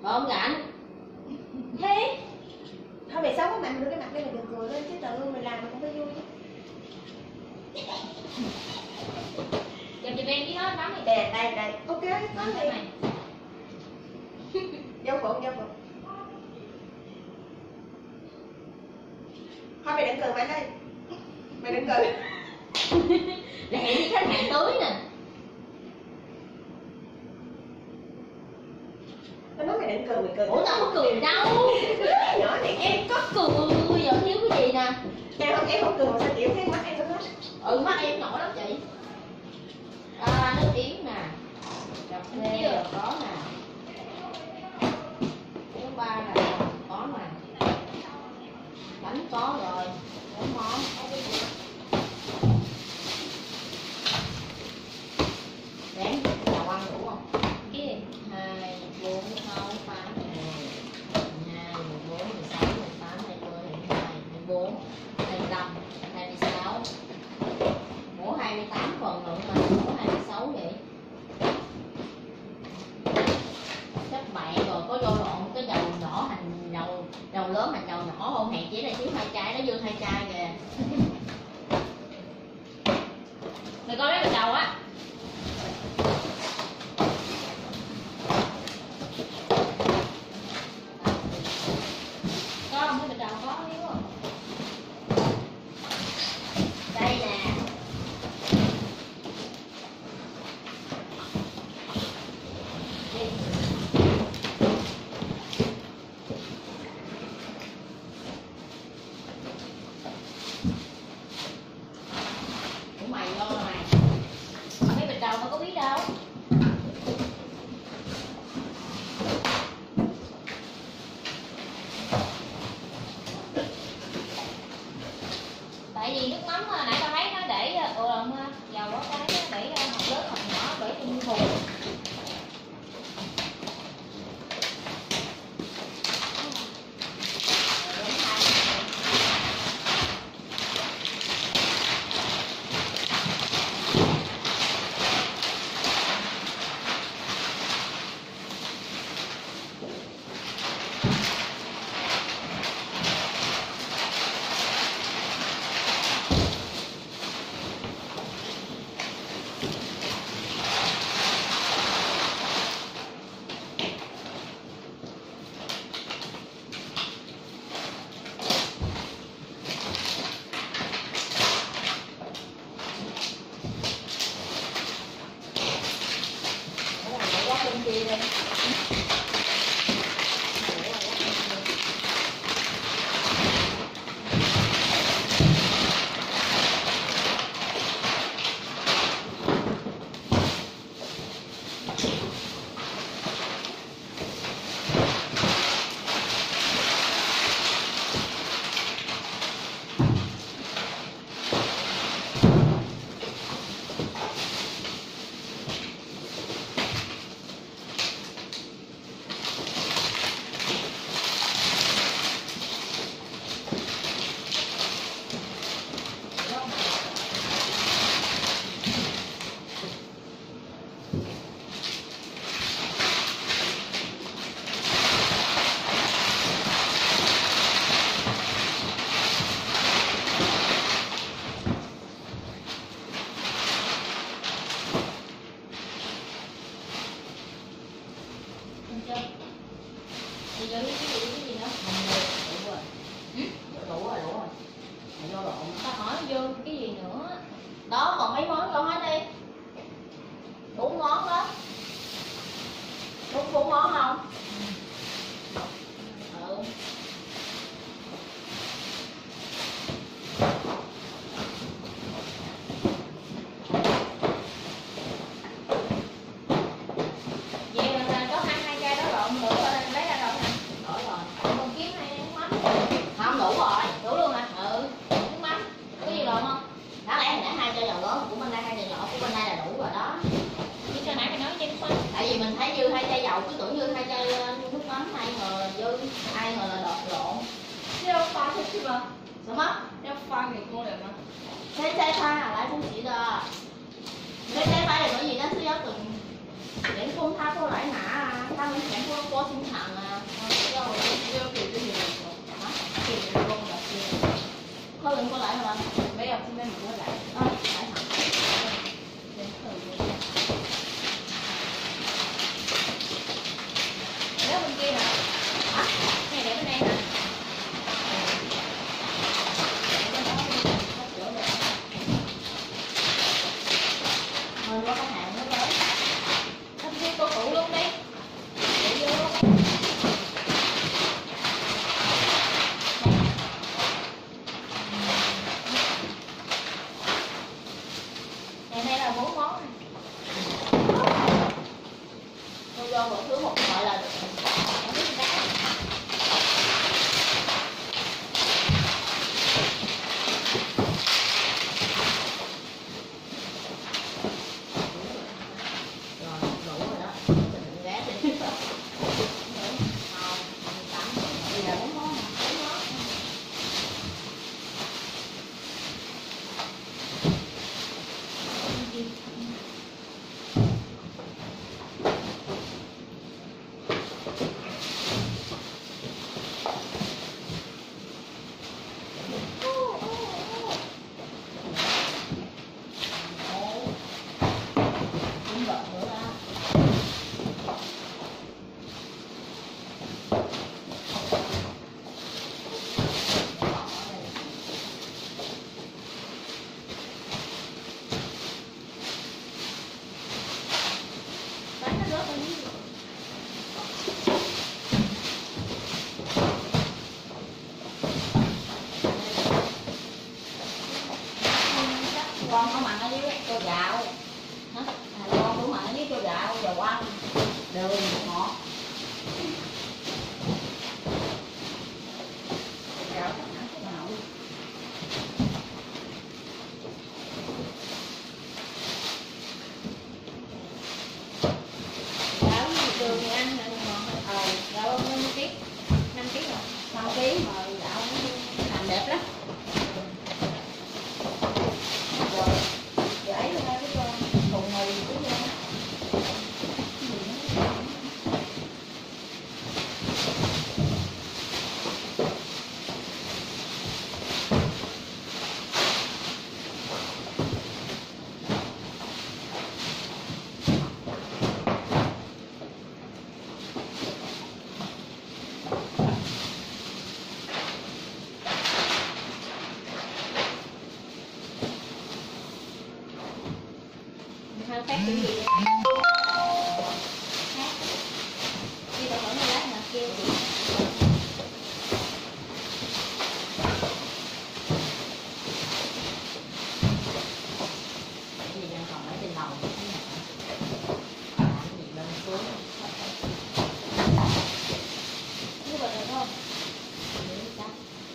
Không rảnh. Thế thôi mày xấu quá mày đưa cái mặt đây mày đừng cười lên chứ tự mày làm mày cũng phải vui chứ. Giờ chị Ben với hết bấm đi. Đây ok có gì mày. Vô phụ thôi mày đừng cười mày đây, mày đừng cười. Lẹ như khách hàng tới nè. Tao nói mày đừng cười, mày cười. Ủa tao không cười đâu. Nhỏ này Em có cười, giờ thiếu cái gì nè. em không cười mà sao chịu thấy mắt em nó. Mắt em nhỏ lắm chị. Nước yến nè, cà phê rồi có nè, thứ ba là có nè, bánh có rồi, 4 món. Ráng chào ăn đủ không? Cái gì? 2, 4, 6, 8, 12, 14, 16, 18, 20, 22, 24, 25, 26. Mổ 28 phần lượng mà mổ 26 vậy. Chắc bạn rồi có vô lộn cái dầu nhỏ thành dầu lớn thành dầu nhỏ không? Hèn chỉ là thiếu 2 chai, nó dư 2 chai kìa. Mày coi mấy bịch dầu á. Có không? Mấy bịch dầu có hiếu không? Đây nè. Của mày lo mày. Mấy bịch đầu tao có biết đâu. Tại vì nước mắm nãy tao thấy nó để dầu có cái để hộp lớn hộp nhỏ để chung thùng. Kia đây. Bây giờ cái gì nữa? Đủ rồi. Đủ rồi. Mày vô lộn. Tao hỏi vô cái gì nữa? Đó còn mấy món con hết đi. 4 món đó. Đúng 4 món không? Ừ. Tại vì mình thấy dư 2 chai dầu, cứ tưởng dư 2 chai nước mắm, ai ngờ là đọt lộn. 这要发下去吗？ 什么？ 要发给工人吗？ 切它来不及的。切发有个gì đó，是要等员工他过来拿啊，他 tao mình sẽ có sinh thẳng à. 야, 이렇게 이렇게 해서. Hả? 이렇게 이런 거 같아. Thôi đừng có lại hả? Mấy học sinh em cũng có lại. Lại thẳng. Đến thời gian. Nếu bên kia nè. Hả? Này để bên đây hả? Thôi có cái hàng nữa đấy. Nó đi cô phụ luôn đi. Để vô luôn. Ngày nay là 4 món này. Tôi vô một thứ một gọi là được. Không biết cái. Rồi, đủ rồi đó. Mình ghé đi. Không, tắm. Bây giờ 4 món hả? 4 món. Cũng gật nữa đó. Bánh nó rớt ở dưới. Con không ăn ở dưới tô gạo. Hả? Con cũng ăn ở dưới tô gạo, dầu ăn, đường, ngọt. Gạo chắc hẳn cái nào. Gạo với đường thì ăn là ngon. Gạo bao nhiêu ký? 5 ký rồi. 5 ký mà gạo nó làm đẹp lắm. Rồi, rồi ấy luôn cái con thùng mì cái gì đó. Hơi khác kiểu gì vậy? Khác. Đi vào khoảng 1 lát nữa kêu chị. Cái gì đang còn ở trên lầu cái này hả? Cái gì lên xuống. Cái bật được không? Để chắc.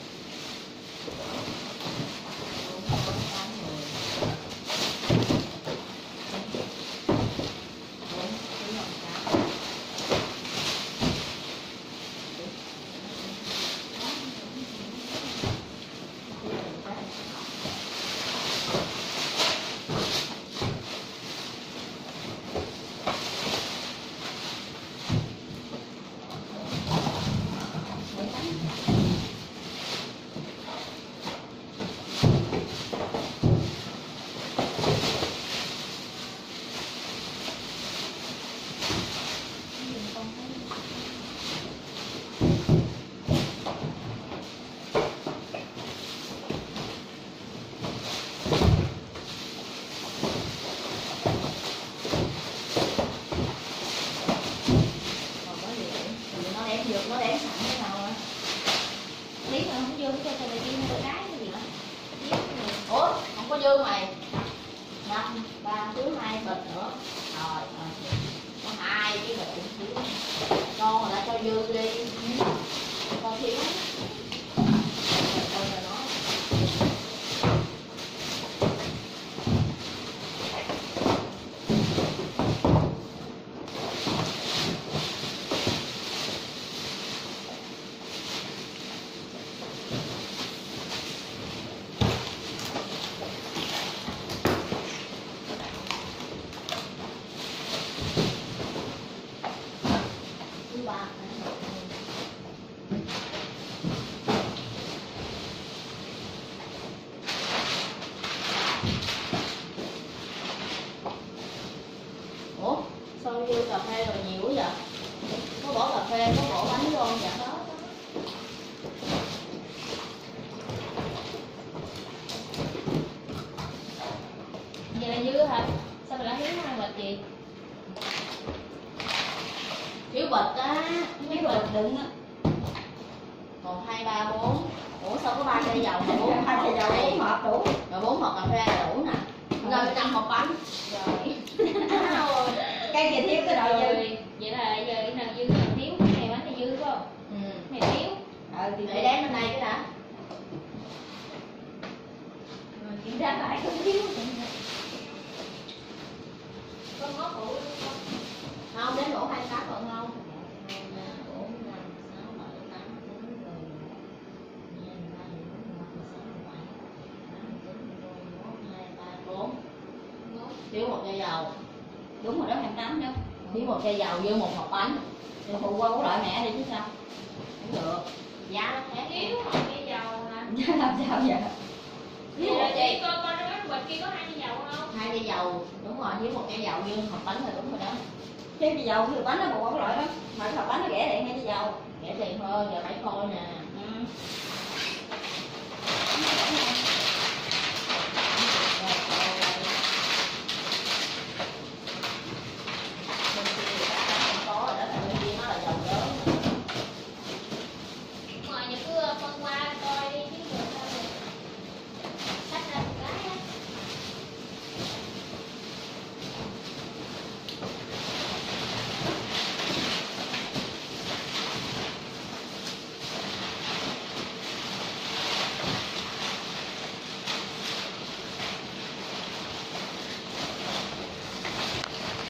Cũng không có 8 người. Nó để sẵn thế nào rồi? Lý mà không dư cho mày kim cái cái gì nữa? Ủa, không có dư mày. 5, 3 thứ 2 bịch nữa. Rồi, có 2 cái bịch xíu. Con mà đã cho dư đi. Con thiếu. Con là nó. ba. Ủa sao vô cà phê rồi nhiều quá vậy? Có bỏ cà phê, có bỏ bánh vô không vậy? Đó. Vậy là dư hả? Sao mày lại thiếu hai bịch gì? Thiếu bịch á, thiếu bịch đựng á. 1, 2, 3, 4. Ủa sao có 3 chai dầu mà 4 hai chai dầu 4 hộp đủ. rồi 4 hộp cà phê là đủ nè. Rồi 5 hộp bánh. Rồi. Cái gì thiếu cái đợi dư. Rồi, vậy là giờ cái nào dư nào thiếu, cái này bánh này dư phải không? Ừ. Cái này thiếu. Thì Để đếm bên đây cái đã. Rồi kiểm tra lại không thiếu. Con có phụ không? Không, đến đủ 28 còn không? 2, 3, 4, 5, 6, 7, 8, 9, 10, 12, 13, 14, 15, 16, 17, 18, 19, 20, 21, 22, 23, 4. Thiếu một chai dầu. Đúng rồi đó, 28 đó. Thiếu một chai dầu với một hộp bánh. Thì phụ qua của loại mẹ đi chứ sao? Cũng được. Giá nó khác. Thiếu một chai dầu hả? làm sao vậy? Vậy là chị con nó bán bịch kia có 2 chai dầu không? 2 chai dầu, đúng rồi, thiếu một chai dầu với hộp bánh là đúng rồi đó. Cái gì dầu thì bánh nó bộ cái loại